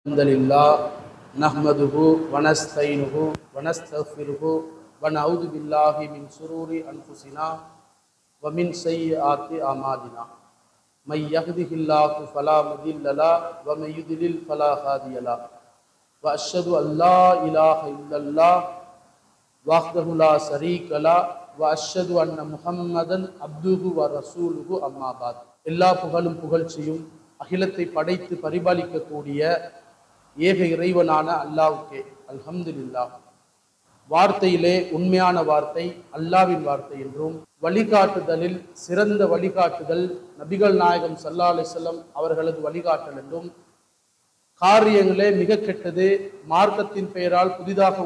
Alhamdulillah, nahmaduhu wa nasta'inuhu wa nastaghfiruhu wa na'udhu billahi min sururi anfusina wa min sayyiati a'malina. May yahdihillahu fala mudilla lahu wa may yudlil fala hadiya lahu. Wa ashhadu an la ilaha illallah wahdahu la sharika lahu wa ashhadu anna Muhammadan abduhu wa rasuluhu amma ba'd. எல்லா புகழும் புகழ்ச்சியும் அகிலத்தை படைத்து பரிபாலிக்கக்கூடிய ஏக இறைவனான அல்லாஹ்வுக்கே. அல்ஹம்துலில்லாஹ். வார்த்தையிலே உண்மையான வார்த்தை அல்லாஹ்வின் வார்த்தை என்றும், வழிகாட்டுதலில் சிறந்த வழிகாட்டுதல் நபிகள் நாயகம் ஸல்லல்லாஹு அலைஹி வஸல்லம் அவர்களது வழிகாட்டல் என்றும், காரியங்களே மிக கெட்டது மார்க்கத்தின் பெயரால் புதிதாக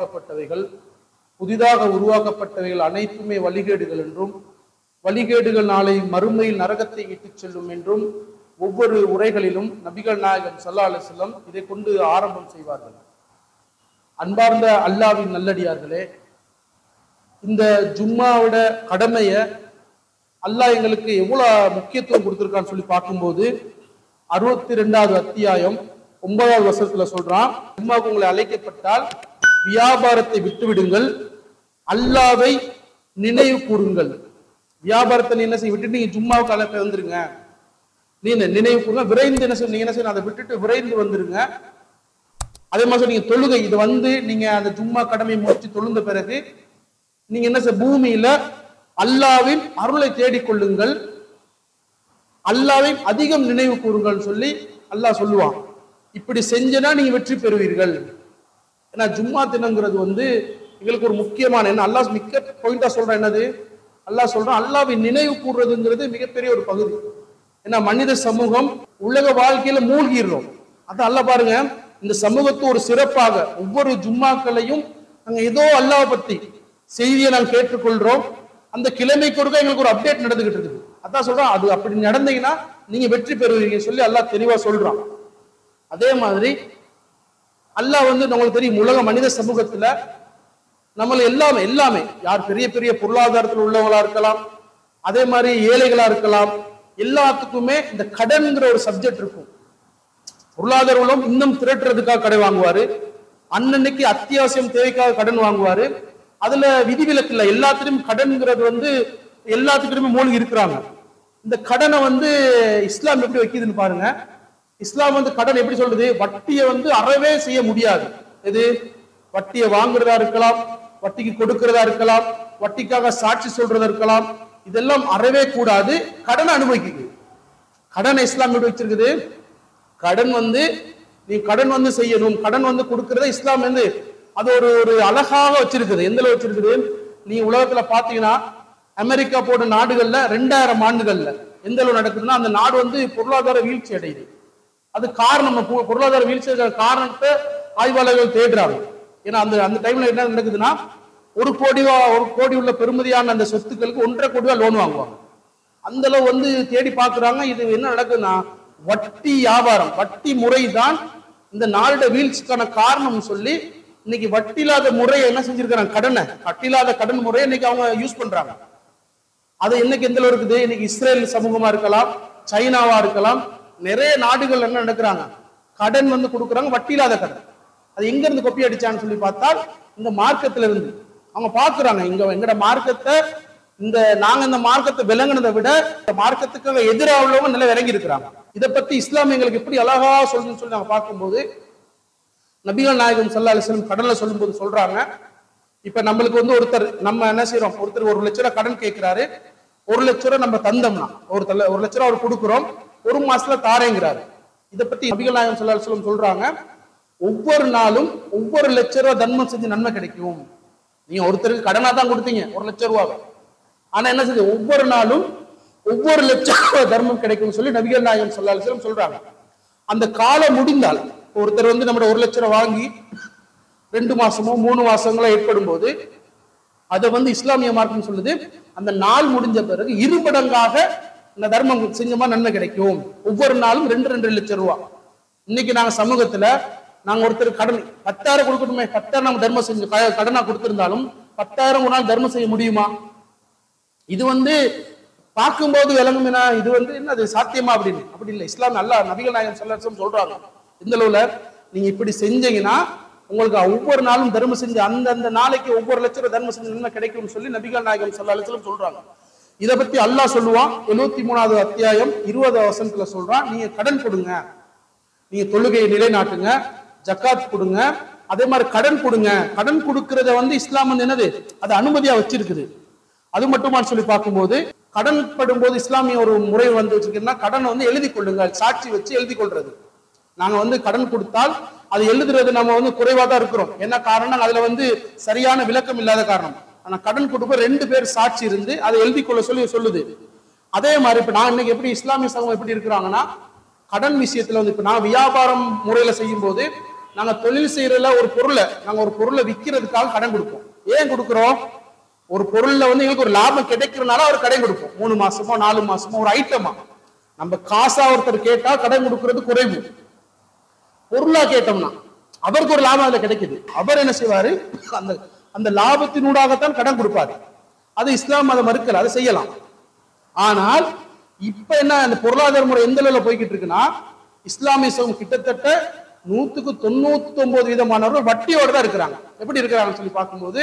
உருவாக்கப்பட்டவைகள் அனைத்துமே வழிகேடுகள் என்றும், வழிகேடுகள் நாளை மறுமையில் நரகத்தை இட்டுச் செல்லும் என்றும் ஒவ்வொரு உரைகளிலும் நபிகள் நாயகம் ஸல்லல்லாஹு அலைஹி வஸல்லம் இதை கொண்டு ஆரம்பம் செய்வார்கள். அன்பார்ந்த அல்லாஹ்வின் நல்லடியார்களே, இந்த ஜும்மாவோட கடமையை அல்லாஹ் எங்களுக்கு எவ்வளவு முக்கியத்துவம் கொடுத்திருக்கான்னு சொல்லி பார்க்கும்போது 62வது அத்தியாயம் 9வது வசனத்துல சொல்றான், ஜும்மாவுக்கு உங்களை அழைக்கப்பட்டால் வியாபாரத்தை விட்டுவிடுங்கள், அல்லாஹ்வை நினைவு கூறுங்கள். வியாபாரத்தை என்ன செய்ய விட்டுட்டு நீங்க ஜும்மாவுக்கு அழைப்ப வந்துருங்க, நீங்க நினைவு கூறுங்க, விரைந்து என்ன செய்யணும் அதை விட்டுட்டு விரைந்து வந்துருங்க. அதே மாதிரி நீங்க தொழுகை இது நீங்க அந்த ஜும்மா கடமையை முடிச்சு தொழுந்த பிறகு நீங்க என்ன செய்ய பூமியில அல்லாஹ்வின் அருளை தேடிக்கொள்ளுங்கள், அல்லாஹ்வை அதிகம் நினைவு கூறுங்கள் சொல்லி அல்லாஹ் சொல்லுவான். இப்படி செஞ்சனா நீங்க வெற்றி பெறுவீர்கள். ஏன்னா ஜும்மா தினங்கிறது எங்களுக்கு ஒரு முக்கியமான என்ன அல்லாஹ் மிக்க பாயிண்டா சொல்றான். என்னது அல்லாஹ் சொல்றான், அல்லாஹ்வை நினைவு கூறுறதுங்கிறது மிகப்பெரிய ஒரு பகுதி. ஏன்னா மனித சமூகம் உலக வாழ்க்கையில மூழ்கிடுறோம். அதான் அல்லாஹ் பாருங்க, இந்த சமூகத்தை ஒரு சிறப்பாக ஒவ்வொரு ஜும்மாக்களையும் நாங்க ஏதோ அல்லாஹ் பத்தி செய்தியை நாங்கள் கேட்டுக்கொள்றோம். அந்த கிழமைக்கு ஒருக்கா எங்களுக்கு ஒரு அப்டேட் நடந்துகிட்டு இருக்குது. அதான் சொல்றான், அது அப்படி நடந்தீங்கன்னா நீங்க வெற்றி பெறுவீங்க சொல்லி அல்லாஹ் தெளிவா சொல்றான். அதே மாதிரி அல்லாஹ் நம்மளுக்கு தெரியும், உலக மனித சமூகத்துல நம்மள எல்லாமே யார் பெரிய பெரிய பொருளாதாரத்தில் உள்ளவங்களா இருக்கலாம், அதே மாதிரி ஏழைகளா இருக்கலாம், எல்லாத்துக்குமே இந்த கடன்ங்கிற ஒரு சப்ஜெக்ட் இருக்கும். பொருளாதார உலகம் இன்னும் திரட்டுறதுக்காக கடன் வாங்குவாரு, அன்னன்னைக்கு அத்தியாவசியம் தேவைக்காக கடன் வாங்குவாரு. அதுல விதிவிலக்கு இல்லை, எல்லாத்திலும் கடன்ங்கிறது எல்லாத்துக்குமே மூழ்கி இருக்கிறாங்க. இந்த கடனை இஸ்லாம் எப்படி வைக்குதுன்னு பாருங்க. இஸ்லாம் கடன் எப்படி சொல்றது, வட்டியை அறவே செய்ய முடியாது. எது வட்டியை வாங்குறதா இருக்கலாம், வட்டிக்கு கொடுக்கிறதா இருக்கலாம், வட்டிக்காக சாட்சி சொல்றதா இருக்கலாம், இதெல்லாம் அறவே கூடாது. கடனை அனுபவிக்குது. கடனை இஸ்லாம் எப்படி வச்சிருக்குது, கடன் நீ கடன் செய்யணும், கடன் கொடுக்கறத இஸ்லாம் அது ஒரு அழகாக வச்சிருக்குது. எந்த அளவு வச்சிருக்குது, நீ உலகத்துல பாத்தீங்கன்னா அமெரிக்கா போன்ற நாடுகள்ல 2000 ஆண்டுகள்ல எந்த அளவு நடக்குதுன்னா அந்த நாடு பொருளாதார வீழ்ச்சி அடையுது. அது காரணம், பொருளாதார வீழ்ச்சி காரணத்தை ஆய்வாளர்கள் தேடுறாங்க. ஏன்னா அந்த டைம்ல என்ன நடக்குதுன்னா, ஒரு கோடி உள்ள பெருமதியான அந்த சொத்துக்களுக்கு 1.5 கோடி ரூபாய் லோன் வாங்குவாங்க. அந்த அளவு தேடி பாக்குறாங்க. இது என்ன நடக்குதுன்னா, வட்டி வியாபாரம், வட்டி முறை தான் இந்த நாளோட வீழ்ச்சிக்கான காரணம் சொல்லி இன்னைக்கு வட்டி இல்லாத முறையை என்ன செஞ்சிருக்கிறாங்க, கட்டில்லாத கடன் முறையை இன்னைக்கு அவங்க யூஸ் பண்றாங்க. அது இன்னைக்கு எந்த அளவு இருக்குது, இன்னைக்கு இஸ்ரேல் சமூகமா இருக்கலாம், சைனாவா இருக்கலாம், நிறைய நாடுகள் என்ன நடக்கிறாங்க, கடன் கொடுக்குறாங்க, வட்டி இல்லாத கடன். அது எங்க இருந்து கொப்பி அடிச்சான்னு சொல்லி பார்த்தால் இந்த மார்க்கத்துல இருந்து அவங்க பாக்குறாங்க. எங்கட மார்க்கத்தை நாங்க இந்த மார்க்கத்தை விளங்கினதை விட இந்த மார்க்கத்துக்கு எதிராக உள்ளவங்க நல்லா விளங்கி இருக்கிறாங்க. இதை பத்தி இஸ்லாம் எங்களுக்கு எப்படி அழகா சொல்லுன்னு சொல்லி நாங்க பார்க்கும்போது, நபிகள் நாயகம் ஸல்லல்லாஹு அலைஹி வஸல்லம் கடன்ல சொல்லும்போது சொல்றாங்க, இப்ப நம்மளுக்கு ஒருத்தர் நம்ம என்ன செய்யறோம், ஒருத்தர் 1 லட்ச ரூபாய் கடன் கேட்கிறாரு, 1 லட்ச ரூபாய் நம்ம தந்தோம்னா 1 லட்ச ரூபாய் அவர் கொடுக்குறோம், 1 மாசத்துல தாரேங்கிறாரு. இதை பத்தி நபிகள் நாயகம் ஸல்லல்லாஹு அலைஹி வஸல்லம் சொல்றாங்க, ஒவ்வொரு நாளும் 1 லட்ச ரூபாய் தர்மம் செஞ்சு நன்மை கிடைக்கும். நீங்க ஒருத்தருக்கு கடனா தான் கொடுத்தீங்க 1 லட்ச ரூபாய், ஆனா என்ன செஞ்சு ஒவ்வொரு நாளும் 1 லட்ச ரூபாய் தர்மம் கிடைக்கும் சொல்லி நபிகள் நாயகம் ஸல்லல்லாஹு அலைஹி வஸல்லம் சொல்றாங்க. அந்த காலம் முடிந்தால் ஒருத்தர் நம்ம 1 லட்ச ரூபாய் வாங்கி 2 மாசமோ 3 மாசங்களோ ஏற்படும் போது அதை இஸ்லாமிய மார்க்கம் சொல்லுது, அந்த நாள் முடிஞ்ச பிறகு 2 மடங்காக இந்த தர்மம் செஞ்சமா நன்மை கிடைக்கும். ஒவ்வொரு நாளும் 2 லட்சம் ரூபாய். இன்னைக்கு நாங்க சமூகத்துல நாங்க ஒருத்தர் கடன் 10,000 கொடுக்கணுமே, 10,000 நம்ம தர்மம் செஞ்சு கடனா கொடுத்திருந்தாலும் 10,000 ஒரு நாள் தர்மம் செய்ய முடியுமா? இது பார்க்கும்போது விளங்கும்னா இது என்னது சாத்தியமா அப்படின்னு? அப்படி இல்லை. இஸ்லாம் நல்லா நபிகள் நாயகம் ஸல்லல்லாஹு அலைஹி வஸல்லம் சொல்றாங்க. இந்த அளவுல நீங்க இப்படி செஞ்சீங்கன்னா உங்களுக்கு ஒவ்வொரு நாளும் தர்மம் செஞ்சு அந்த நாளைக்கு ஒவ்வொரு லட்சம் தர்மம் செஞ்சு நன்மை கிடைக்கும்னு சொல்லி நபிகள் நாயகம் ஸல்லல்லாஹு அலைஹி வஸல்லம் சொல்றாங்க. இதை பத்தி அல்லாஹ் சொல்லுவான் 73வது அத்தியாயம் 20வது வசனத்துல சொல்றான், நீங்க கடன் கொடுங்க, நீங்க தொழுகையை நிலைநாட்டுங்க, ஜக்காத் கொடுங்க, அதே மாதிரி கடன் கொடுங்க. கடன் கொடுக்கறத இஸ்லாம் என்னது அது அனுமதியா வச்சிருக்குது. அது மட்டுமான்னு சொல்லி பார்க்கும்போது கடன் படும்போது இஸ்லாமிய ஒரு முறை வச்சிருக்குன்னா கடன் எழுதி கொள்ளுங்க, சாட்சி வச்சு எழுதி கொள்றது. நாங்க கடன் கொடுத்தால் அது எழுதுறது நம்ம குறைவா தான் இருக்கிறோம். என்ன காரணம், அதுல சரியான விளக்கம் இல்லாத காரணம். ஆனா கடன் கொடுப்ப 2 பேர் சாட்சி இருந்து அதை எழுதி கொள்ள சொல்லி சொல்லுது. அதே மாதிரி இப்ப நான் இன்னைக்கு எப்படி இஸ்லாமிய சமூகம் எப்படி இருக்கிறாங்கன்னா கடன் விஷயத்துல இப்ப நான் வியாபாரம் முறையில செய்யும் போது நாங்க தொழில் செய்யறதுல நாங்க ஒரு பொருளை விற்கிறதுக்காக கடன் கொடுப்போம். ஏன் கொடுக்குறோம், ஒரு பொருள்ல எங்களுக்கு ஒரு லாபம் கிடைக்கிறதுனால அவர் கடன் கொடுப்போம். 3 மாசமோ 4 மாசமோ ஒரு ஐட்டமா. நம்ம காசா ஒருத்தர் கேட்டா கடன் கொடுக்கறது குறைவு. பொருளா கேட்டோம்னா அவருக்கு ஒரு லாபம் அதுல கிடைக்குது. அவர் என்ன செய்வாரு, அந்த லாபத்தினூடாகத்தான் கடன் கொடுப்பாரு. அது இஸ்லாம் அதை மறுக்கல, அதை செய்யலாம். ஆனால் இப்ப என்ன அந்த பொருளாதார முறை எந்த அளவுல போய்கிட்டு இருக்குன்னா இஸ்லாமிய சமூகம் கிட்டத்தட்ட 99% வட்டியோட தான் இருக்கிறாங்க. எப்படி இருக்கிறாங்கன்னு சொல்லி பார்க்கும்போது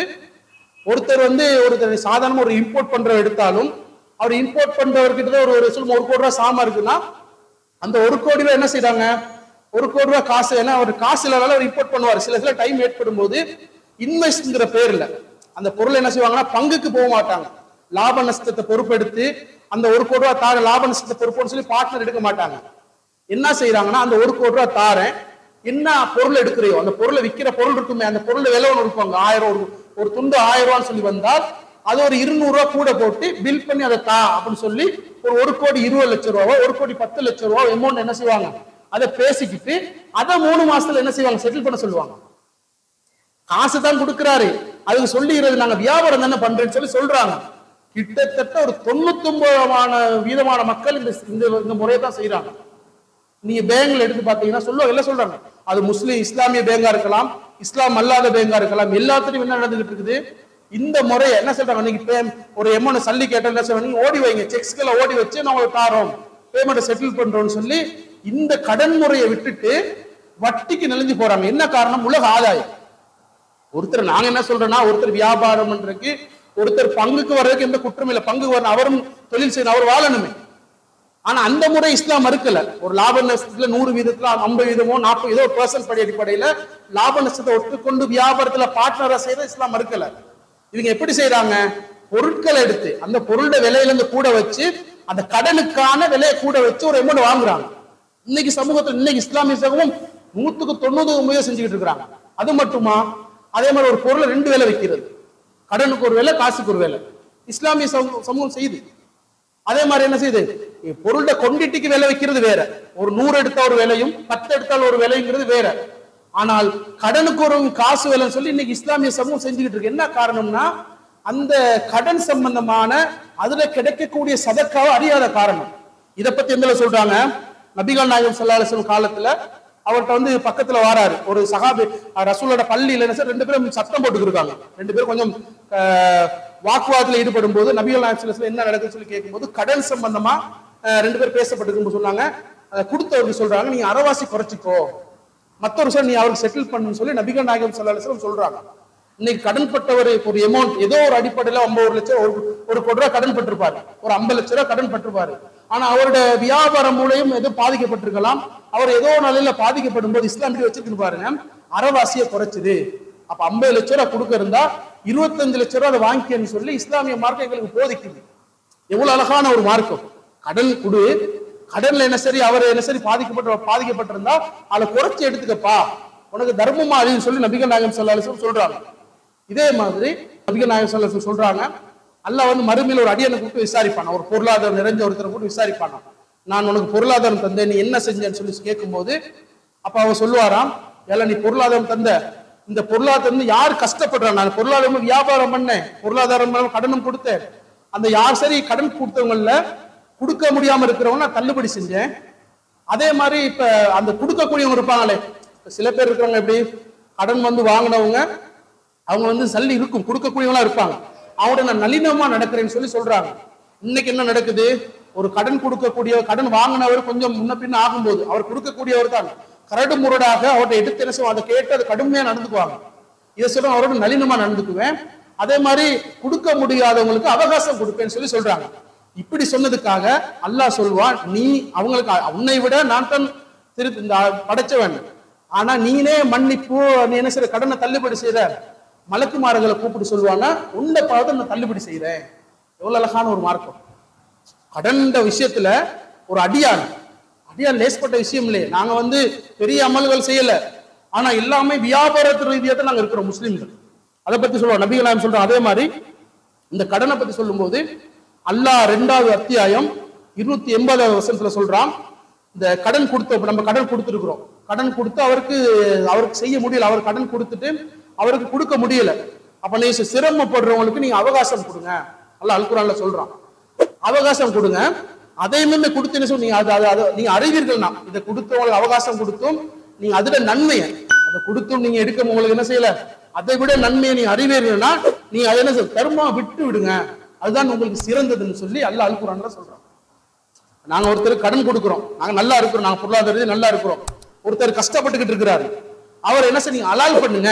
ஒருத்தர் சாதாரண ஒரு இம்போர்ட் பண்ற எடுத்தாலும் அவர் இம்போர்ட் பண்றவர்கிட்ட ஒரு 1 கோடி ரூபாய் சாமா இருக்குன்னா அந்த 1 கோடி ரூபாய் என்ன செய்யறாங்க, 1 கோடி ரூபாய் காசு, ஏன்னா அவர் காசு இல்லாத அவர் இம்போர்ட் பண்ணுவார். சில டைம் ஏற்படும் போது இன்வெஸ்ட்ங்கிற பேர்ல அந்த பொருள் என்ன செய்வாங்கன்னா பங்குக்கு போக மாட்டாங்க. லாப நஷ்டத்தை பொறுப்பெடுத்து அந்த 1 கோடி ரூபாய் தார லாப நஷ்டத்தை பொறுப்புன்னு சொல்லி பார்ட்னர் எடுக்க மாட்டாங்க. என்ன செய்யறாங்கன்னா அந்த 1 கோடி ரூபாய் தாரேன், என்ன பொருள் எடுக்கிறையோ அந்த பொருளை விற்கிற பொருள் இருக்குமே அந்த பொருள் விலை ஒன்று இருப்பாங்க, 1000 ஒரு துண்டு 1000 ரூபான்னு சொல்லி வந்தால் அது ஒரு 200 ரூபாய் கூட போட்டு பில் பண்ணி அதை தா அப்படின்னு சொல்லி ஒரு 1 கோடி 20 லட்சம் ரூபாவோ 1 கோடி 10 லட்சம் ரூபாய் அமௌண்ட் என்ன செய்வாங்க அதை பேசிக்கிட்டு அதை 3 மாசத்துல என்ன செய்வாங்க செட்டில் பண்ண சொல்லுவாங்க. காசு தான் கொடுக்கிறாரு, அதுக்கு சொல்லிடுறது நாங்க வியாபாரம் தானே பண்றேன்னு சொல்லி சொல்றாங்க. கிட்டத்தட்ட ஒரு 99% மக்கள் இந்த முறையை தான் செய்யறாங்க. நீங்க பேங்க்ல எடுத்து பாத்தீங்கன்னா சொல்றாங்க அது இஸ்லாமிய பேங்கா இருக்கலாம், இஸ்லாம் அல்லாத பேங்கா இருக்கலாம், எல்லாத்துலயும் என்ன நடந்துகிட்டு இருக்குது இந்த முறையை. என்ன சொல்றாங்க, நீங்க ஒரு எமௌண்ட் சல்லி கேட்ட என்ன சொல்றாங்க, ஓடி வைங்க, செக்ஸ்களை ஓடி வச்சு நாங்க தாரோம், பேமெண்ட் செட்டில் பண்றோம்னு சொல்லி இந்த கடன் முறையை விட்டுட்டு வட்டிக்கு நெளிஞ்சு போறாங்க. என்ன காரணம், உலக ஆதாயம். ஒருத்தர் நாங்க என்ன சொல்றோம்னா ஒருத்தர் வியாபாரம் பண்றதுக்கு ஒருத்தர் பங்குக்கு வர்றதுக்கு எந்த குற்றம் இல்லை, பங்கு வரணும், அவரும் தொழில் செய்யணும், அவர் வாழணுமே. ஆனா அந்த முறை இஸ்லாம் மறுக்கல. ஒரு லாப நஷ்டத்துல 100% 50% 40% படி அடிப்படையில லாப நஷ்டத்தை ஒட்டுக்கொண்டு வியாபாரத்துல பார்ட்னரா செய்யற இஸ்லாம் மறுக்கல. இவங்க எப்படி செய்யறாங்க, பொருட்களை எடுத்து அந்த பொருளோட விலையில இருந்து கூட வச்சு அந்த கடனுக்கான விலையை கூட வச்சு ஒரு அமௌண்ட் வாங்குறாங்க. இன்னைக்கு சமூகத்தில் இன்னைக்கு இஸ்லாமிய சமூகம் 100% முயற்சி செஞ்சுக்கிட்டு இருக்கிறாங்க. அது மட்டுமா, அதே மாதிரி ஒரு பொருளை 2 வேலை வைக்கிறது, கடனுக்கு ஒரு வேலை காசுக்கு ஒரு வேலை இஸ்லாமிய சமூகம் செய்யுது. அதே மாதிரி என்ன செய்யுது, பொருளோட கொண்டிட்டிக்கு விலை வைக்கிறது வேற, ஒரு 100 எடுத்தா ஒரு விலையும் 10 எடுத்தால் ஒரு விலைங்கிறது வேற. ஆனால் கடனுக்கு ஒரு காசு வேலைன்னு சொல்லி இன்னைக்கு இஸ்லாமிய சமூகம் செஞ்சுக்கிட்டு இருக்கு. என்ன காரணம்னா அந்த கடன் சம்பந்தமான அதுல கிடைக்கக்கூடிய சதக்காவை அறியாத காரணம். இதை பத்தி எந்த சொல்றாங்க, நபிகள் நாயகம் ஸல்லல்லாஹு அலைஹி வஸல்லம் காலத்துல அவர்கிட்ட பக்கத்துல வாராரு ஒரு சஹாபி, ரசூலோட பள்ளியில 2 பேரும் சத்தம் போட்டுக்கிருக்காங்க. 2 பேரும் கொஞ்சம் வாக்குவாதத்துல ஈடுபடும் போது நபிகள் நாயகம் ஸல்லல்லாஹு அலைஹி வஸல்லம் என்ன நடக்குன்னு சொல்லி கேட்கும்போது கடன் சம்பந்தமா 2 பேர் பேசப்பட்டிருக்கும் சொன்னாங்க. அதை கொடுத்தவருக்கு சொல்றாங்க, நீ அரைவாசி குறைச்சிக்கோ, மற்றொரு சார் நீ அவருக்கு செட்டில் பண்ணுன்னு சொல்லி நபிகள் நாயகம் ஸல்லல்லாஹு அலைஹி வஸல்லம் சொல்றாங்க. இன்னைக்கு கடன் பட்டவர் ஒரு அமௌண்ட் ஏதோ ஒரு அடிப்படையில 50 லட்சம் 1 கோடி ரூபாய் கடன் பட்டிருப்பாரு, ஒரு 50 லட்சம் ரூபாய் கடன் பட்டிருப்பாரு. ஆனா அவருடைய வியாபாரம் மூலம் ஏதோ பாதிக்கப்பட்டிருக்கலாம். அவர் ஏதோ நிலையில பாதிக்கப்படும் போது இஸ்லாம் வச்சிருக்கு பாருங்க, அரைவாசியை குறைச்சது. அப்ப 50 லட்சம் ரூபாய் கொடுக்க இருந்தா 25 லட்சம் ரூபாய் அதை வாங்கிக்கன்னு சொல்லி இஸ்லாமிய மார்க்கம் எங்களுக்கு போதிக்குது. எவ்வளவு அழகான ஒரு மார்க்கம். கடன் கொடு, கடன்ல என்ன சரி அவர் என்ன சரி பாதிக்கப்பட்டிருந்தா அதை குறைச்சி எடுத்துக்கப்பா, உனக்கு தர்மமா அழின்னு சொல்லி நபிகள் நாயகம் ஸல்லல்லாஹு அலைஹி வஸல்லம் சொல்றாங்க. இதே மாதிரி நபிகள் நாயகம் ஸல்லல்லாஹு அலைஹி வஸல்லம் சொல்றாங்க, அல்லாஹ் மறுமையில ஒரு அடியனை கூப்பிட்டு விசாரிப்பான, ஒரு பொருளாதாரம் நிறைஞ்ச ஒருத்தரை கூப்பிட்டு விசாரிப்பானா, நான் உனக்கு பொருளாதாரம் தந்தேன், நீ என்ன செஞ்சேன்னு சொல்லி கேட்கும்போது அப்ப அவன் சொல்லுவாராம், ஏல நீ பொருளாதாரம் தந்த, இந்த பொருளாதாரம் யார் கஷ்டப்படுறான், நான் பொருளாதாரம் வியாபாரம் பண்ணேன், பொருளாதாரம் கடனும் கொடுத்தேன், அந்த யார் சரி கடன் கொடுத்தவங்கள கொடுக்க முடியாம இருக்கிறவங்க நான் தள்ளுபடி செஞ்சேன். அதே மாதிரி இப்ப அந்த கொடுக்கக்கூடியவங்க இருப்பாங்களே, சில பேர் இருக்கிறவங்க எப்படி கடன் வாங்கினவங்க அவங்க சல்லி இருக்கும், கொடுக்கக்கூடியவங்களா இருப்பாங்க, அவங்களோட நான் நளினமா நடக்கிறேன்னு சொல்லி சொல்றாங்க. இன்னைக்கு என்ன நடக்குது, ஒரு கடன் கொடுக்கக்கூடிய கடன் வாங்கினவர் கொஞ்சம் முன்ன பின்ன ஆகும்போது அவர் கொடுக்கக்கூடியவர் தான், கரடு முரடாக அவர்கிட்ட எடுத்து என்ன செய்வோம், அதை கேட்டு அதை கடுமையா நடந்துக்குவாங்க. இதை சொல்ல அவரோட நளினமா நடந்துக்குவேன். அதே மாதிரி கொடுக்க முடியாதவங்களுக்கு அவகாசம் கொடுப்பேன்னு சொல்லி சொல்றாங்க. இப்படி சொன்னதுக்காக அல்லாஹ் சொல்வான், நீ அவங்களுக்கு உன்னை விட நான் தான் படைச்சவன், ஆனா நீனே மன்னிப்பு நீ என்ன செய்யற கடனை தள்ளுபடி செய்யற மலக்குமார்களை கூப்பிட்டு சொல்லுவானா உன்னை பார்த்து நான் தள்ளுபடி செய்யறேன். எவ்வளவு அழகான ஒரு மார்க்கம். கடன் விஷயத்துல ஒரு அடியான் லேஸ்பட்ட விஷயம் இல்லையே. நாங்க பெரிய அமல்கள் செய்யல, ஆனா எல்லாமே வியாபாரத்து ரீதியாக நாங்க இருக்கிறோம் முஸ்லிம்கள். அதை பத்தி சொல்லுவோம், நபிகள் நாயகம் சொல்றோம். அதே மாதிரி இந்த கடனை பத்தி சொல்லும் போது அல்லாஹ் 2வது அத்தியாயம் 280வது வசனத்துல சொல்றான், இந்த கடன் கொடுத்த நம்ம கடன் கொடுத்துருக்கிறோம், கடன் கொடுத்து அவருக்கு செய்ய முடியல, அவர் கடன் கொடுத்துட்டு அவருக்கு கொடுக்க முடியல, அப்ப நீ சிரமப்படுறவங்களுக்கு நீங்க அவகாசம் கொடுங்க. அல்லாஹ் அல் குர்ஆன்ல சொல்றான், அவகாசம் கொடுங்க. அதையுமே கொடுத்து நீங்க அறிவீர்கள்னா இதை கொடுத்தவங்களுக்கு அவகாசம் கொடுத்தும் நீங்க அதுல நன்மையை அதை கொடுத்தும் நீங்க எடுக்க உங்களுக்கு என்ன செய்யல, அதை விட நன்மையை நீங்க அறிவீர்கள்னா நீங்க அதை என்ன தர்மா விட்டு விடுங்க, அதுதான் உங்களுக்கு சிறந்ததுன்னு சொல்லி அல்லாஹ் அல் குர்ஆன்ல சொல்றான். நாங்க ஒருத்தர் கடன் கொடுக்கிறோம், நாங்க நல்லா இருக்கிறோம், நாங்க பொருளாதார நல்லா இருக்கிறோம், ஒருத்தர் கஷ்டப்பட்டுக்கிட்டு இருக்கிறாரு, அவர் என்ன செய்ய நீங்க அலால் பண்ணுங்க,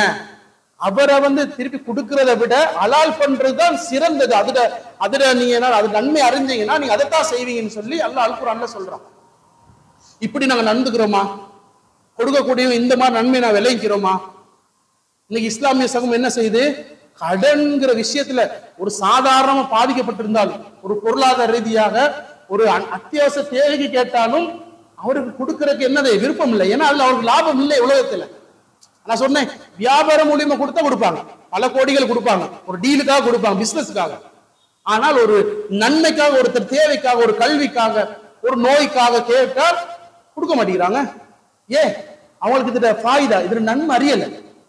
அவரை திருப்பி கொடுக்கறத விட அலால் பண்றதுதான் சிறந்தது, அதுல நீங்க என்ன அது நன்மை அறிஞ்சீங்கன்னா நீங்க அதைத்தான் செய்வீங்கன்னு சொல்லி அல்லாஹ் அல் குர்ஆன்ல சொல்றான். இப்படி நாங்க நடந்துக்கிறோமா? கொடுக்கக்கூடிய இந்த மாதிரி நன்மை நான் விளைவிக்கிறோமா? இன்னைக்கு இஸ்லாமிய சமூகம் என்ன செய்யுது, கடன்கிற விஷயத்துல ஒரு சாதாரணமா பாதிக்கப்பட்டிருந்தாலும் ஒரு பொருளாதார ரீதியாக ஒரு அத்தியாவசிய தேவைக்கு கேட்டாலும் அவருக்கு கொடுக்கறதுக்கு என்னது விருப்பம் இல்லை. ஏன்னா அதுல அவருக்கு லாபம் இல்லை உலகத்துல. நான் சொன்னேன், வியாபாரம் மூலியமா கொடுத்தா கொடுப்பாங்க, பல கோடிகள் கொடுப்பாங்க, ஒரு டீலுக்காக கொடுப்பாங்க, பிசினஸ்க்காக. ஆனால் ஒரு நன்மைக்காக, ஒருத்தர் தேவைக்காக, ஒரு கல்விக்காக, ஒரு நோய்க்காக கேட்டால் கொடுக்க மாட்டேங்கிறாங்க. ஏன்? அவங்களுக்கு இதுல ஃபாயிதா, இதுல நன்மை அறியல,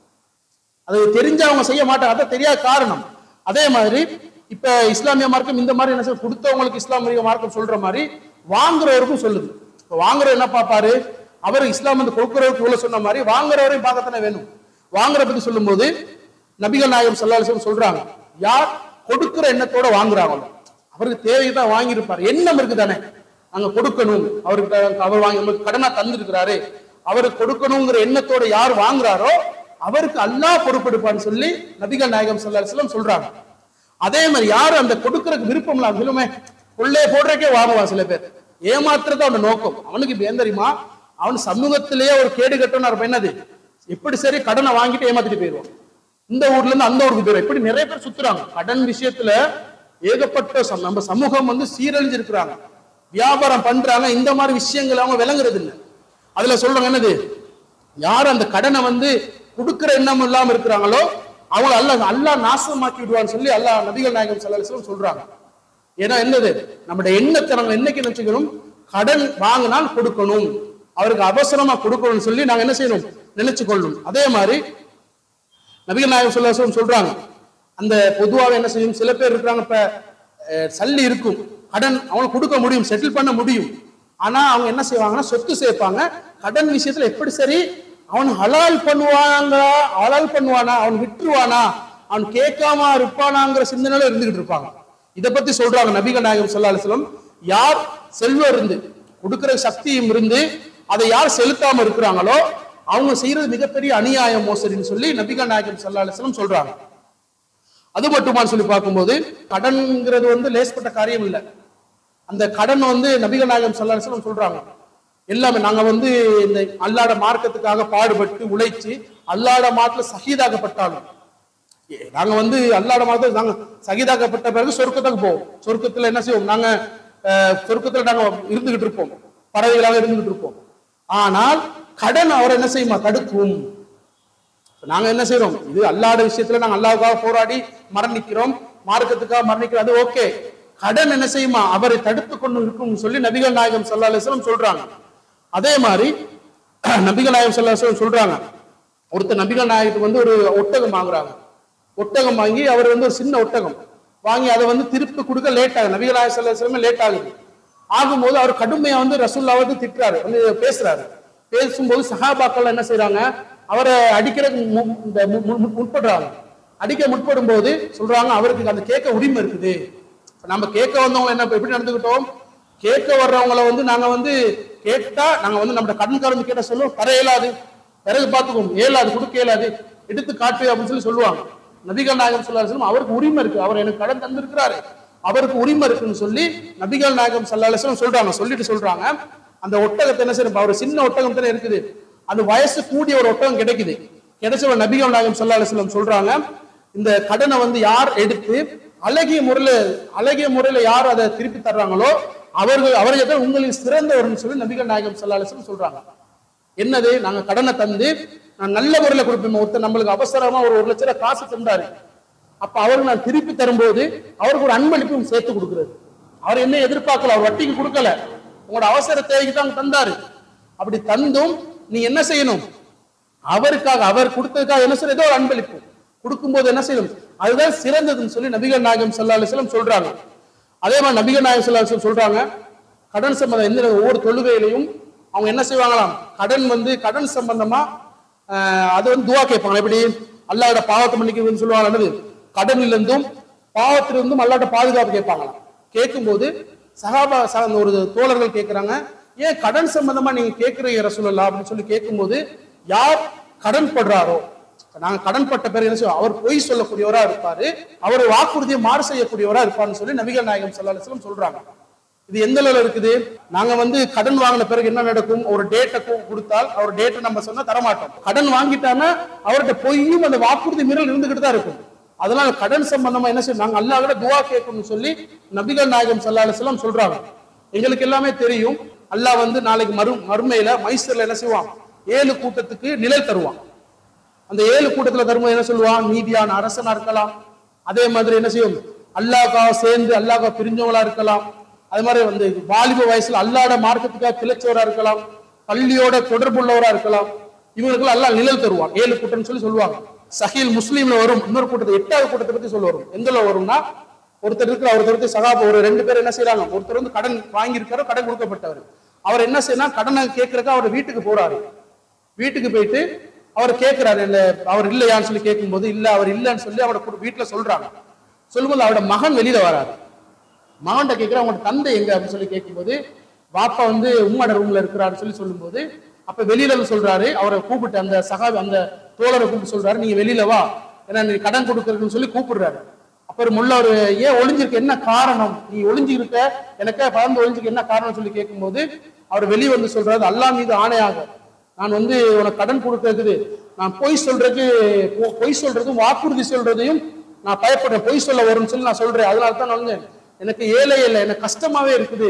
அது தெரிஞ்சு அவங்க செய்ய மாட்டாங்க, அதான் தெரியாத காரணம். அதே மாதிரி இப்ப இஸ்லாமிய மார்க்கம் இந்த மாதிரி என்ன கொடுத்தவங்களுக்கு இஸ்லாமிய மார்க்கம் சொல்ற மாதிரி வாங்குறவருக்கும் சொல்லுது. இப்ப வாங்குறவர் என்ன பார்ப்பாரு, அவர் இஸ்லாம் கொடுக்கிறவருக்கு இவ்வளவு சொன்ன மாதிரி வாங்குறவரையும் பார்க்கத்தானே வேணும். வாங்குற பத்தி சொல்லும் போது நபிகள் நாயகம் ஸல்லல்லாஹு அலைஹி வஸல்லம் சொல்றாங்க, யார் கொடுக்கிற எண்ணத்தோட வாங்குறாங்களோ அவருக்கு தேவைதான் வாங்கியிருப்பார், எண்ணம் இருக்குதானே நாங்க கொடுக்கணும், அவருக்கு அவர் வாங்கி நமக்கு கடனா தந்திருக்கிறாரு, அவருக்கு கொடுக்கணுங்கிற எண்ணத்தோட யார் வாங்குறாரோ அவருக்கு அல்லாஹ் பொறுப்பெடுப்பான்னு சொல்லி நபிகள் நாயகம் ஸல்லல்லாஹு அலைஹி வஸல்லம் சொல்றாங்க. அதே மாதிரி யாரு அந்த கொடுக்கறதுக்கு விருப்பம் இல்லாம சொல்லுமே கொள்ளைய போடுறக்கே வாங்குவான் சில பேர், ஏமாத்துறது அவன் நோக்கம். அவனுக்கு இப்ப ஏன் தெரியுமா, அவன் சமூகத்திலேயே ஒரு கேடு கட்டணும் இருப்ப, என்னது எப்படி சரி கடனை வாங்கிட்டு ஏமாத்திட்டு போயிடுவான், இந்த ஊர்ல இருந்து அந்த ஊருக்கு போயிடும். இப்படி நிறைய பேர் சுத்துறாங்க கடன் விஷயத்துல. ஏகப்பட்ட நம்ம சமூகம் சீரழிஞ்சிருக்கிறாங்க, வியாபாரம் பண்றாங்க, இந்த மாதிரி விஷயங்கள் அவங்க விளங்குறது இல்லை. அதுல சொல்றாங்க என்னது, யார் அந்த கடனை கொடுக்கிற எண்ணம் இல்லாம இருக்கிறாங்களோ அவங்க அல்லாஹ் நாசமாக்கி விடுவான்னு சொல்லி அல்லாஹ் நபிகள் நாயகம் ஸல்லல்லாஹு அலைஹி வஸல்லம் சொல்றாங்க. ஏன்னா என்னது, நம்முடைய எண்ணத்தை நாங்க என்னைக்கு நினைச்சுக்கணும், கடன் வாங்கினால் கொடுக்கணும், அவருக்கு அவசரமா கொடுக்கணும்னு சொல்லி நாங்க என்ன செய்யணும், நினைச்சு கொள்ளணும். அதே மாதிரி நபிகள் நாயகம் ஸல்லல்லாஹு அலைஹி வஸல்லம் சொல்றாங்க, அந்த பொதுவாக என்ன செய்யும், சில பேர் இருக்கிறாங்க, இப்ப சல்லி இருக்கும், கடன் அவங்களுக்கு கொடுக்க முடியும், செட்டில் பண்ண முடியும், ஆனா அவங்க என்ன செய்வாங்கன்னா சொத்து சேர்ப்பாங்க. கடன் விஷயத்துல எப்படி சரி அவன் ஹலால் பண்ணுவானா, அவன் விட்டுருவானா, அவன் கேட்காம இருப்பானாங்கிற சிந்தனையில இருந்துகிட்டு இருப்பாங்க. இதை பத்தி சொல்றாங்க நபிகள் நாயகம் ஸல்லல்லாஹு அலைஹி வஸல்லம், யார் செல்வம் இருந்து கொடுக்கிற சக்தியும் இருந்து அதை யார் செலுத்தாம இருக்கிறாங்களோ அவங்க செய்யறது மிகப்பெரிய அநியாயம், மோசடின்னு சொல்லி நபிகள் நாயகம் ஸல்லல்லாஹு அலைஹி வஸல்லம் சொல்றாங்க. அது மட்டுமான்னு சொல்லி பார்க்கும்போது கடன்ங்கிறது லேஸ்பட்ட காரியம் இல்லை. அந்த கடன் நபிகள் நாயகம் ஸல்லல்லாஹு அலைஹி வஸல்லம் சொல்றாங்க, எல்லாமே நாங்க இந்த அல்லாஹ்வுடைய மார்க்கத்துக்காக பாடுபட்டு உழைச்சு அல்லாஹ்வுடைய மார்க்கத்துல ஷஹீதாக்கப்பட்டாலும் நாங்க அல்லாஹ்வுடைய மார்க்கத்துல நாங்க ஷஹீதாக்கப்பட்ட பிறகு சொர்க்கத்துக்கு போவோம். சொர்க்கத்துல என்ன செய்வோம், நாங்க சொர்க்கத்துல நாங்க இருந்துகிட்டு இருப்போம், பறவைகளாக இருந்துகிட்டு இருப்போம். ஆனால் கடன் அவரை என்ன செய்யுமா, தடுக்கும். நாங்க என்ன செய்யறோம், இது அல்லாஹ்வுடைய விஷயத்துல நாங்க அல்லாஹ்வுக்காக போராடி மரணிக்கிறோம், மார்க்கத்துக்காக மரணிக்கிறோம், அது ஓகே. கடன் என்ன செய்யுமா, அவரை தடுத்து கொண்டு இருக்கும் சொல்லி நபிகள் நாயகம் ஸல்லல்லாஹு அலைஹி வஸல்லம் சொல்றாங்க. அதே மாதிரி நபிகள் நாயகம் ஸல்லல்லாஹு அலைஹி வஸல்லம் சொல்றாங்க, ஒருத்தர் நபிகள் நாயகத்துக்கு ஒரு ஒட்டகம் வாங்குறாங்க. ஒட்டகம் வாங்கி அவர் ஒரு சின்ன ஒட்டகம் வாங்கி அதை திருப்பி கொடுக்க லேட் ஆகுது, நபிகள் நாயகம் ஸல்லல்லாஹு அலைஹி வஸல்லம் லேட் ஆகுது. ஆகும்போது அவர் கடுமையா ரசூலுல்லாஹ் திட்டுறாரு, பேசுறாரு. பேசும்போது சஹாபாக்கள் என்ன செய்யறாங்க, அவரை அடிக்கிறதுக்கு முற்படுறாங்க. அடிக்க முற்படும் போது சொல்றாங்க, அவருக்கு அந்த கேட்க உரிமை இருக்குது. நம்ம கேட்க வந்தவங்க என்ன எப்படி நடந்துக்கிட்டோம், கேட்க வர்றவங்களை வந்து நாங்க வந்து கேட்டா நாங்க வந்து நம்ம கடன்காரங்க கேட்ட சொல்லுவோம், தர இயலாது, பிறகு பார்த்துக்கோம், இயலாது, கொடுக்க இயலாது, எடுத்து காட்டு அப்படின்னு சொல்லி சொல்லுவாங்க. நபிகள் நாயகம் ஸல்லல்லாஹு அலைஹி வஸல்லம் அவருக்கு உரிமை இருக்கு, அவர் எனக்கு கடன் தந்திருக்கிறாரு, அவருக்கு உரிமை இருக்குன்னு சொல்லி நபிகள் நாயகம் ஸல்லல்லாஹு அலைஹி வஸல்லம் சொல்றாங்க. சொல்லிட்டு சொல்றாங்க, அந்த ஒட்டகத்தை என்ன செய்யணும், அவர் சின்ன ஒட்டகம் தானே இருக்குது, அந்த வயசு கூடிய ஒரு ஒட்டகம் கிடைக்குது, கிடைச்ச நபிகள் நாயகம் ஸல்லல்லாஹு அலைஹி வஸல்லம் சொல்றாங்க, இந்த கடனை வந்து யார் எடுத்து அழகிய முறையில யார் அதை திருப்பி தர்றாங்களோ அவர்கள் தான் உங்களின் சிறந்தவர்னு சொல்லி நபிகள் நாயகம் ஸல்லல்லாஹு அலைஹி வஸல்லம் சொல்றாங்க. என்னது, நாங்க கடனை தந்து நான் நல்ல முறையில கொடுப்பேன். ஒருத்தர் நம்மளுக்கு அவசரமா ஒரு 1 லட்சம் ரூபாய் காசு தந்தாரு, அப்ப அவருக்கு நான் திருப்பி தரும்போது அவருக்கு ஒரு அன்பளிப்பும் சேர்த்து கொடுக்குறது. அவர் என்ன எதிர்பார்க்கல, அவர் வட்டிக்கு கொடுக்கல, உங்களோட அவசர தேவைக்கு தான் தந்தாரு. அப்படி தந்தும் நீ என்ன செய்யணும், அவருக்காக அவர் கொடுத்ததுக்காக என்ன செய்ய, ஏதோ ஒரு அன்பளிப்பு கொடுக்கும்போது என்ன செய்யணும், அதுதான் சிறந்ததுன்னு சொல்லி நபிகள் நாயகம் ஸல்லல்லாஹு அலைஹி வஸல்லம் சொல்றாங்க. அதே மாதிரி நபிகள் நாயகம் ஸல்லல்லாஹு அலைஹி வஸல்லம் சொல்றாங்க, கடன் சம்பந்தம் எந்த ஒவ்வொரு தொழுகையிலையும் அவங்க என்ன செய்வாங்களாம், கடன் சம்பந்தமா அது வந்து துவா கேட்பாங்க. எப்படி, அல்லாஹ்வோட பாவத்தை மன்னிக்கிறதுன்னு சொல்லுவாங்க, என்னது, கடனில் இருந்தும் பாவத்திலிருந்தும் அல்லாஹ்வோட பாதுகாப்பு கேட்பாங்களாம். கேட்கும்போது சஹாபா ஒரு தோழர்கள் கேட்கிறாங்க, ஏன் கடன் சம்பந்தமா நீங்க கேட்கிறீங்க ரசூலுல்லாஹ் அப்படின்னு சொல்லி கேட்கும்போது, யார் கடன் படுறாரோ, நாங்க கடன் பட்ட பேர் என்ன செய்வோம், அவர் பொய் சொல்லக்கூடியவரா இருப்பாரு, அவர் வாக்குறுதியை மாறு செய்யக்கூடியவரா இருப்பாருன்னு சொல்லி நபிகள் நாயகம் ஸல்லல்லாஹு அலைஹி வஸல்லம் சொல்றாங்க. இது எந்த அளவுல இருக்குது, நாங்க வந்து கடன் வாங்கின பிறகு என்ன நடக்கும், ஒரு டேட்டை கொடுத்தால் அவர் டேட்டை நம்ம சொன்னா தரமாட்டோம். கடன் வாங்கிட்டான்னா அவர்கிட்ட பொய்யும் அந்த வாக்குறுதி மீறல் இருந்துகிட்டு தான் இருக்கும். அதனால கடன் சம்பந்தமா என்ன செய்யும், நாங்க அல்லாஹ்விட துஆ கேட்கணும்னு சொல்லி நபிகள் நாயகம் ஸல்லல்லாஹு அலைஹி வஸல்லம் சொல்றாங்க. எங்களுக்கு எல்லாமே தெரியும், அல்லாஹ் வந்து நாளைக்கு மறுமையில மைசூர்ல என்ன செய்வான், 7 கூட்டத்துக்கு நிழல் தருவான். அந்த 7 கூட்டத்துல தரும்போது என்ன சொல்லுவான், நீதியான அரசனா இருக்கலாம், அதே மாதிரி என்ன செய்யும், அல்லாஹ்காக சேர்ந்து அல்லாஹ்காக பிரிஞ்சவங்களா இருக்கலாம், அது மாதிரி வந்து வாலிப வயசுல அல்லாஹ்வோட மார்க்கத்துக்காக கிளச்சவரா இருக்கலாம், பள்ளியோட தொடர்புள்ளவரா இருக்கலாம், இவங்களுக்கு அல்லாஹ் நிழல் தருவான். 7 கூட்டம்னு சொல்லி சொல்லுவாங்க. சஹீல் முஸ்லீம்ல வரும். இன்னொரு கூட்டத்தை 8வது கூட்டத்தை பத்தி சொல்ல வரும். எந்தல வரும்னா, ஒருத்தர் இருக்கிற ஒருத்தர் சகாபா ஒரு 2 பேர் என்ன செய்யறாங்க, ஒருத்தர் வந்து கடன் வாங்கியிருக்காரு, கடன் கொடுக்கப்பட்டவர், அவர் என்ன செய்யணும், கடனை கேட்கறதுக்கு அவர் வீட்டுக்கு போறாரு. வீட்டுக்கு போயிட்டு அவர் கேட்கிறாரு, இல்ல அவர் இல்லையான்னு சொல்லி கேட்கும்போது, இல்ல அவர் இல்லைன்னு சொல்லி அவரோட வீட்டுல சொல்றாங்க. சொல்லும்போது அவரோட மகன் வெளியில வராரு. மகன்கிட்ட கேட்கிற, அவங்களோட தந்தை எங்க அப்படின்னு சொல்லி கேட்கும்போது, பாப்பா வந்து உம்மோட ரூம்ல இருக்கிறாரு சொல்லி சொல்லும்போது, அப்ப வெளியில சொல்றாரு, அவரை கூப்பிட்டு அந்த அந்த தோழரை கூப்பிட்டு சொல்றாரு, நீங்க வெளியில வா, ஏன்னா நீ கடன் கொடுக்கறதுன்னு சொல்லி கூப்பிடுறாரு. அப்புறம் முள்ள ஒரு ஏன் ஒளிஞ்சிருக்க, என்ன காரணம், நீ ஒளிஞ்சிருக்க, எனக்கு பறந்து ஒளிஞ்சிருக்க, என்ன காரணம் சொல்லி கேட்கும்போது, அவர் வெளியே வந்து சொல்றாரு, அல்லாஹ் மீது ஆணையாக நான் வந்து உனக்கு கடன் கொடுக்கறது, நான் பொய் சொல்றதும் வாக்குறுதி சொல்றதையும் நான் பயப்படுறேன், பொய் சொல்ல வரும்னு சொல்லி நான் சொல்றேன், அதனால தான் நான் எனக்கு ஏழை இல்லை, எனக்கு கஷ்டமாவே இருக்குது,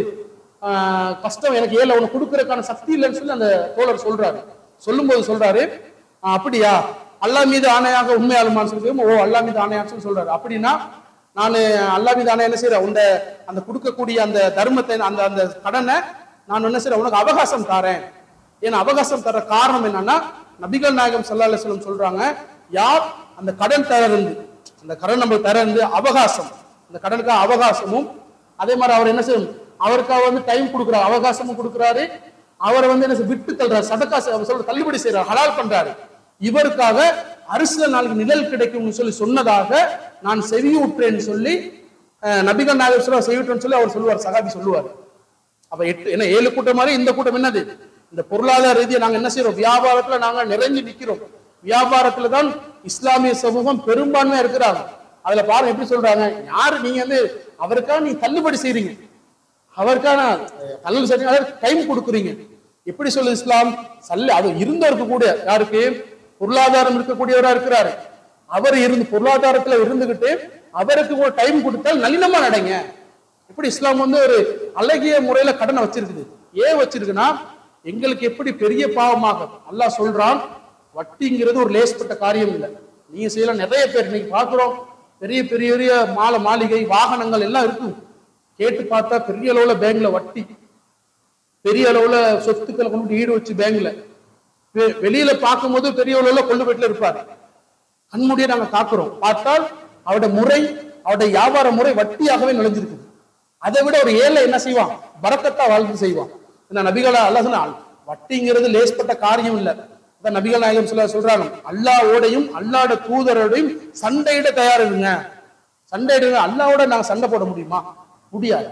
கஷ்டம், எனக்கு ஏழை உனக்கு கொடுக்கறதுக்கான சக்தி இல்லைன்னு சொல்லி அந்த தோழர் சொல்றாரு. சொல்லும்போது சொல்றாரு, அப்படியா, அல்லாஹ் மீது ஆணையாக உண்மையாலுமான்னு சொல்லி, ஓ அல்லாஹ் மீது ஆணையான்னு சொல்றாரு. அப்படின்னா நான் அல்லாஹ் மீது ஆணையா என்ன செய்யறேன், அந்த கொடுக்கக்கூடிய அந்த தர்மத்தை அந்த கடனை நான் என்ன செய்யறேன், உனக்கு அவகாசம் தாரேன். ஏன்னா அவகாசம் தர காரணம் என்னன்னா, நபிகள் நாயகம் ஸல்லல்லாஹு அலைஹி வஸல்லம் சொல்றாங்க, யார் அந்த கடன் தரந்து, அந்த கடன் நம்ம தரந்து அவகாசம், அந்த கடனுக்காக அவகாசமும், அதே மாதிரி அவர் என்ன செய்யணும், அவருக்காக வந்து டைம் கொடுக்குறாரு, அவகாசமும் கொடுக்குறாரு, அவரை வந்து என்ன விட்டு தள்ளுறாரு, சதக்கா சொல்ற தள்ளுபடி செய்யறாரு, ஹலால் பண்றாரு, இவருக்காக அரசுல நாளைக்கு நிழல் கிடைக்கும்னு சொல்லி சொன்னதாக நான் செவியுற்றேன்னு சொல்லி நபிகள் நாயகம் ஸல்லல்லாஹு செவியுற்றேன்னு சொல்லி அவர் சொல்லுவார், சகாபி சொல்லுவார். அப்ப 7 கூட்டம் மாதிரி இந்த கூட்டம் என்னது, இந்த பொருளாதார ரீதியை நாங்க என்ன செய்யறோம், வியாபாரத்துல நாங்க நிறைஞ்சு நிக்கிறோம். வியாபாரத்துல தான் இஸ்லாமிய சமூகம் பெரும்பான்மையா இருக்கிறாங்க. அதுல பாருங்க எப்படி சொல்றாங்க, யாரு நீங்க வந்து அவருக்காக நீ தள்ளுபடி செய்றீங்க, அவருக்கான தள்ளுபடி செய்றீங்க, டைம் கொடுக்குறீங்க. எப்படி சொல்லுது இஸ்லாம், அது இருந்தவருக்கு கூட, யாருக்கு பொருளாதாரம் இருக்கக்கூடியவரா இருக்கிறாரு, அவர் பொருளாதாரத்துல இருந்துகிட்டு அவருக்கு ஒரு டைம் கொடுத்தால் நளினமா நடங்க. எப்படி இஸ்லாம் வந்து ஒரு அழகிய முறையில கடனை வச்சிருக்குது. ஏன் வச்சிருக்குன்னா, எங்களுக்கு எப்படி பெரிய பாவமாக அல்லாஹ் சொல்றான், வட்டிங்கிறது ஒரு லேஸ்பட்ட காரியம் இல்லை. நீங்க செய்யலாம், நிறைய பேர் இன்னைக்கு பாக்குறோம், பெரிய பெரிய மாளிகை வாகனங்கள் எல்லாம் இருக்கும், கேட்டு பார்த்தா பெரிய அளவுல பேங்க்ல வட்டி, பெரிய அளவுல சொத்துக்களை கொண்டு ஈடு வச்சு பேங்க்ல, வெளியில பார்க்கும்போது பெரிய அளவுல கொண்டு போயிட்டுல இருப்பாரு, கண்மூடிய நாங்க காக்குறோம், பார்த்தால் அவருடைய முறை, அவருடைய வியாபார முறை வட்டியாகவே நுழைஞ்சிருக்குது. அதை விட ஒரு ஏழை என்ன செய்வான், பரக்கத்தா வாழ்ந்து செய்வான். நபிகளா அல்லாஹ் சொன்னால் வட்டிங்கிறது லேஸ்பட்ட காரியம் இல்லை. அதான் நபிகள் நாயகம் சொல்றாங்க, அல்லாஹ்வோடையும் அல்லாஹ்வோட தூதரோடையும் சண்டையிட தயாரிடுங்க, சண்டையிடுங்க. அல்லாஹ்வோட நாங்க சண்டை போட முடியுமா? முடியாது.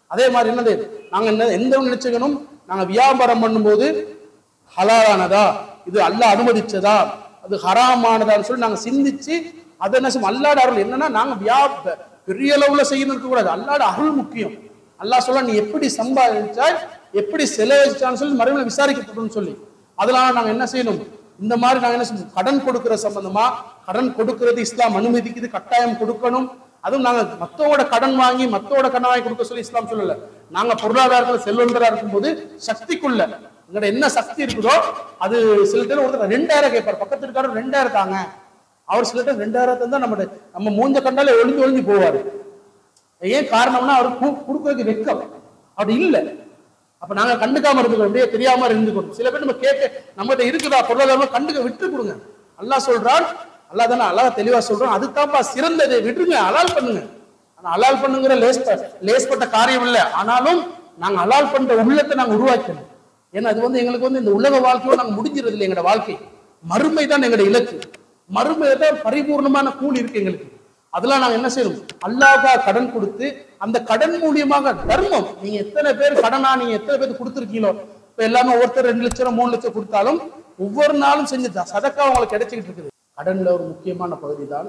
அதே மாதிரி என்னது, நாங்க எந்த நினைச்சுக்கணும், நாங்க வியாபாரம் பண்ணும்போது ஹலாலானதா, இது அல்லாஹ் அனுமதிச்சதா, அது ஹராமானதான்னு சொல்லி நாங்க சிந்திச்சு அதை என்ன செய்யும், அல்லாஹ்ட அருள் என்னன்னா, நாங்க பெரிய அளவுல செய்யணும் இருக்க கூடாது. அல்லாஹ்ட அருள் முக்கியம். அல்லாஹ் சொல்ல, நீ எப்படி சம்பாதிச்சாய், எப்படி செலவழிச்சான்னு சொல்லி மறுமையில விசாரிக்கப்படும் சொல்லி, அதெல்லாம் நாங்க என்ன செய்யணும், இந்த மாதிரி நாங்க என்ன செய்யணும், கடன் கொடுக்கிற சம்பந்தமா, கடன் கொடுக்கிறது இஸ்லாம் அனுமதிக்குது, கட்டாயம் கொடுக்கணும். அதுவும் நாங்க மத்தோட கடன் வாங்கி கொடுக்க சொல்லி இஸ்லாம் சொல்லல. நாங்க பொருளாதாரத்துல செல்வந்தரா இருக்கும்போது சக்திக்குள்ள எங்கட என்ன சக்தி இருக்குதோ, அது சில பேர் ஒருத்தர் 2000 கேட்பார், பக்கத்து இருக்காரு 2000 தாங்க, அவர் சில பேர் 2000 தான் நம்ம மூஞ்ச கண்டாலே ஒளிஞ்சு போவாரு. ஏன் காரணம்னா அவருக்கு கொடுக்கறதுக்கு வெக்கம் அப்படி இல்லை. அப்ப நாங்க கண்டுக்காம இருந்துக்கணும், தெரியாம இருந்துக்கணும். சில பேர் நம்ம கேட்க நம்மகிட்ட இருக்குதா பொருளாதாரம் கண்டுக்க விட்டு கொடுங்க. அல்லாஹ் சொல்றான், அல்லாஹ் தானே அல்லாஹ் தெளிவா சொல்றான், அதுதான்ப்பா சிறந்தது, விட்டுருங்க, அலால் பண்ணுங்க. ஆனா அலால் பண்ணுங்கிற லேஸ்பட்ட காரியம் இல்லை. ஆனாலும் நாங்க அலால் பண்ற உள்ளத்தை நாங்க உருவாக்கணும். ஏன்னா அது எங்களுக்கு இந்த உலக வாழ்க்கையோட நாங்க முடிஞ்சிருது இல்லை. எங்களோட வாழ்க்கை மறுமை தான் எங்களோட இலக்கு. மறுமையை தான் பரிபூர்ணமான கூலி இருக்கு எங்களுக்கு. அதெல்லாம் நாங்க என்ன செய்யணும், அல்லாஹ்வா கடன் கொடுத்து அந்த கடன் மூலியமாக தர்மம், நீங்க எத்தனை பேர் கடனா நீங்க எத்தனை பேருக்கு கொடுத்துருக்கீங்களோ, இப்ப எல்லாமே ஒருத்தர் 2 லட்சம் 3 லட்சம் கொடுத்தாலும் ஒவ்வொரு நாளும் செஞ்சு சதக்கா உங்களுக்கு கிடைச்சிக்கிட்டு இருக்குது. கடன்ல ஒரு முக்கியமான பகுதி தான்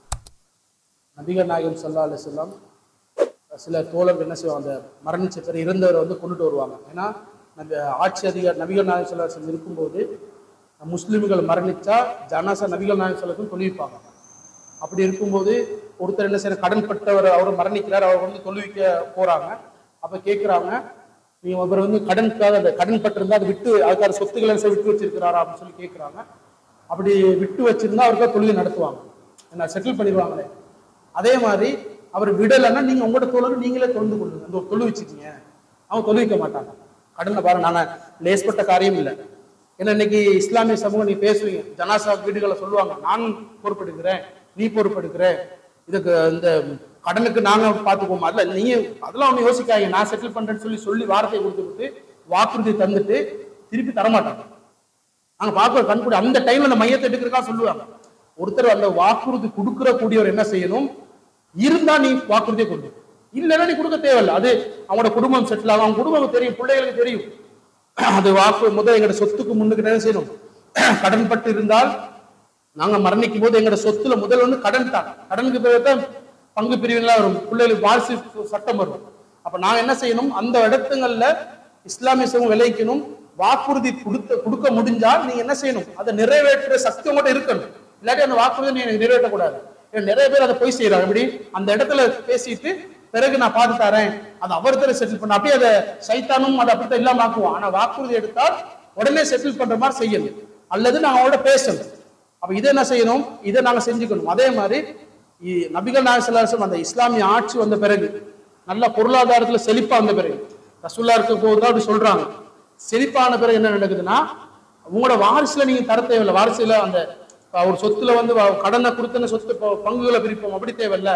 நபிகள் நாயகம் ஸல்லல்லாஹு அலைஹி வஸல்லம் சில தோழர்கள் என்ன செய்வாங்க, அந்த மரணிச்ச பேர் இறந்தவரை கொண்டுட்டு வருவாங்க. ஏன்னா ஆட்சி அதிகாரி நபிகள் நாயகம் ஸல்லல்லாஹு அலைஹி வஸல்லம் இருக்கும்போது முஸ்லிம்கள் மரணிச்சா ஜனாசா நபிகள் நாயகம் ஸல்லல்லாஹு அலைஹி வஸல்லம் தொழுவிப்பாங்க. அப்படி இருக்கும்போது ஒருத்தர் என்ன செய்யற, கடன் பட்டவர் அவர் மரணிக்கிறார், அவர் தொழுவிக்க போறாங்க. அப்ப கேட்கிறாங்க, நீங்க அவர் கடனுக்காக அந்த கடன் பட்டிருந்தா அது விட்டு அதுக்கான சொத்துக்களை விட்டு வச்சிருக்கிறாரா அப்படின்னு சொல்லி கேட்கிறாங்க. அப்படி விட்டு வச்சிருந்தா அவருக்காக தொழுகை நடத்துவாங்க, என்ன செட்டில் பண்ணிடுவாங்களே. அதே மாதிரி அவர் விடலைன்னா நீங்க உங்களோட தோழர் நீங்களே தொழுந்து கொள்ளுங்க, அந்த தொழுவிச்சிட்டீங்க. அவங்க தொழுவிக்க மாட்டாங்க. கடனை பாருங்க, நாங்க லேஸ்பட்ட காரியம் இல்லை. ஏன்னா இன்னைக்கு இஸ்லாமிய சமூகம் நீ பேசுவீங்க, ஜனாசா வீடுகளை சொல்லுவாங்க, நான் பொறுப்பெடுக்கிறேன், நீ பொறுப்பெடுக்கிற, இதுக்கு இந்த கடனுக்கு நாங்க பார்த்துக்கோமா, இல்ல நீங்க அதெல்லாம் ஒண்ணு யோசிக்காங்க, நான் செட்டில் பண்றேன்னு சொல்லி வார்த்தையை கொடுத்துட்டு வாக்குறுதி தந்துட்டு திருப்பி தரமாட்டாங்க. நாங்க பார்க்க கண்கூடி அந்த டைம்ல அந்த மையத்தை எடுக்கிறக்கா சொல்லுவாங்க. ஒருத்தர் அந்த வாக்குறுதி கொடுக்கிற கூடியவர் என்ன செய்யணும், இருந்தா நீ வாக்குறுதியை கொடு, இல்லைன்னா நீ கொடுக்க தேவையில்லை. அது அவங்களோட குடும்பம் செட்டில் ஆகும், அவங்க குடும்பம் தெரியும், பிள்ளைகளுக்கு தெரியும். அது வாக்கு முதல் எங்களோட சொத்துக்கு முன்னுக்கு என்ன செய்யணும், கடன் பட்டு இருந்தால் நாங்க மரணிக்கும் போது எங்களோட சொத்துல முதல் கடன் தான், கடனுக்கு பிறகுதான் பங்கு பிரிவுலாம் வரும், பிள்ளைகளுக்கு வாரிசு சட்டம் வரும். அப்ப நாங்க என்ன செய்யணும், அந்த இடத்துங்கள்ல இஸ்லாமிய சமூகம் விளைவிக்கணும். வாக்குறுதி கொடுக்க முடிஞ்சால் நீங்க என்ன செய்யணும், அதை நிறைவேற்ற சக்தி கூட இருக்கணும். இல்லாட்டி அந்த வாக்குறுதி நீங்க நிறைவேற்றக்கூடாது. நிறைய பேர் அதை போய் செய்யறாங்க. எப்படி அந்த இடத்துல பேசிட்டு பிறகு நான் பார்த்து தரேன், அதை அவர்கிட்ட செட்டில் பண்ண, அப்படியே அதை சைத்தானும் அதை அப்படித்தான் இல்லாம ஆக்குவோம். ஆனா வாக்குறுதி எடுத்தால் உடனே செட்டில் பண்ற மாதிரி செய்யணும், அல்லது நாங்க அவங்களோட பேசணும். அப்ப இதை என்ன செய்யணும், இதை நாங்க செஞ்சுக்கணும். அதே மாதிரி நபிகள் நாயகம் ஸல்லல்லாஹு அலைஹி வஸல்லம் அந்த இஸ்லாமிய ஆட்சி வந்த பிறகு, நல்ல பொருளாதாரத்துல செழிப்பா வந்த பிறகு, ரசூலுல்லாஹ் இருக்க போதுதான் அப்படி சொல்றாங்க. செழிப்பான பிறகு என்ன நடக்குதுன்னா, உங்களோட வாரிசுல நீங்க தர தேவையில்லை. வாரிசுல அந்த ஒரு சொத்துல கடனை கொடுத்த சொத்து பங்குகளை பிரிப்போம் அப்படி தேவையில்லை.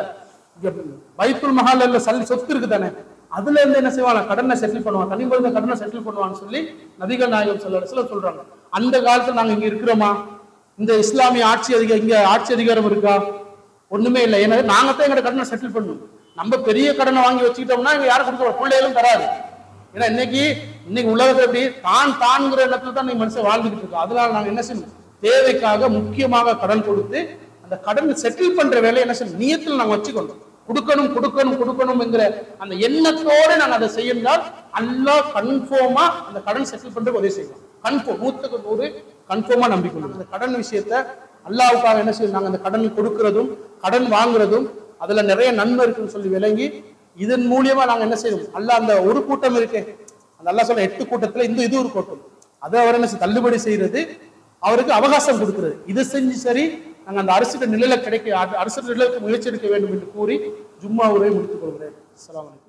பைத்துல் மஹால்ல சொத்து இருக்கு தானே, அதுல இருந்து என்ன செய்வாங்க, கடனை செட்டில் பண்ணுவாங்க, தனிப்பட்ட கடனை செட்டில் பண்ணுவாங்கன்னு சொல்லி நபிகள் நாயகம் ஸல்லல்லாஹு அலைஹி வஸல்லம் சொல்றாங்க. அந்த காலத்துல நாங்க இங்க இருக்கிறோமா, இந்த இஸ்லாமிய இங்க ஆட்சி அதிகாரம் இருக்கா, ஒண்ணுமே இல்லை. ஏன்னா நாங்க தான் எங்க கடனை செட்டில் பண்ணணும். நம்ம பெரிய கடனை வாங்கி வச்சுக்கிட்டோம்னா இங்க யாரும் கொடுக்க பிள்ளைகளும் தராது. ஏன்னா இன்னைக்கு உலகத்துல எப்படி தான்ங்கிற இடத்துல தான் நீங்க மனுஷன் வாழ்ந்துகிட்டு இருக்கோம். அதனால நாங்க என்ன செய்யணும், தேவைக்காக முக்கியமாக கடன் கொடுத்து அந்த கடன் செட்டில் பண்ற வேலையை என்ன செய்யணும், நியத்தில் நாங்க வச்சுக்கணும். கொடுக்கணும் என்கிற அந்த எண்ணத்தோட நாங்க அதை செய்யணும். அல்லாஹ் கன்ஃபார்மா அந்த கடன் செட்டில் பண்றதுக்கு உதவி செய்யலாம். கன்ஃபார்ம் 100க்கு 100 கன்ஃபார்மா நம்பிக்கணும். அந்த கடன் விஷயத்த அல்லாஹ்வுக்காக என்ன செய்யணும், நாங்க அந்த கடன் கொடுக்கறதும் கடன் வாங்குறதும் அதுல நிறைய நன்மை இருக்குன்னு சொல்லி விளங்கி, இதன் மூலியமா நாங்க என்ன செய்யணும், அல்லாஹ் அந்த ஒரு கூட்டம் இருக்கு, அந்த அல்லாஹ் சொன்ன 8 கூட்டத்துல இது ஒரு கூட்டம், அதை அவர் என்ன தள்ளுபடி செய்யறது, அவருக்கு அவகாசம் கொடுக்கிறது. இது செஞ்சு சரி நாங்க அந்த அரசு நிலையில அரசு நிலைக்கு முயற்சி எடுக்க வேண்டும் என்று கூறி ஜும்மா உரையை முடித்துக் கொள்கிறேன். அஸ்ஸலாமு அலைக்கும்.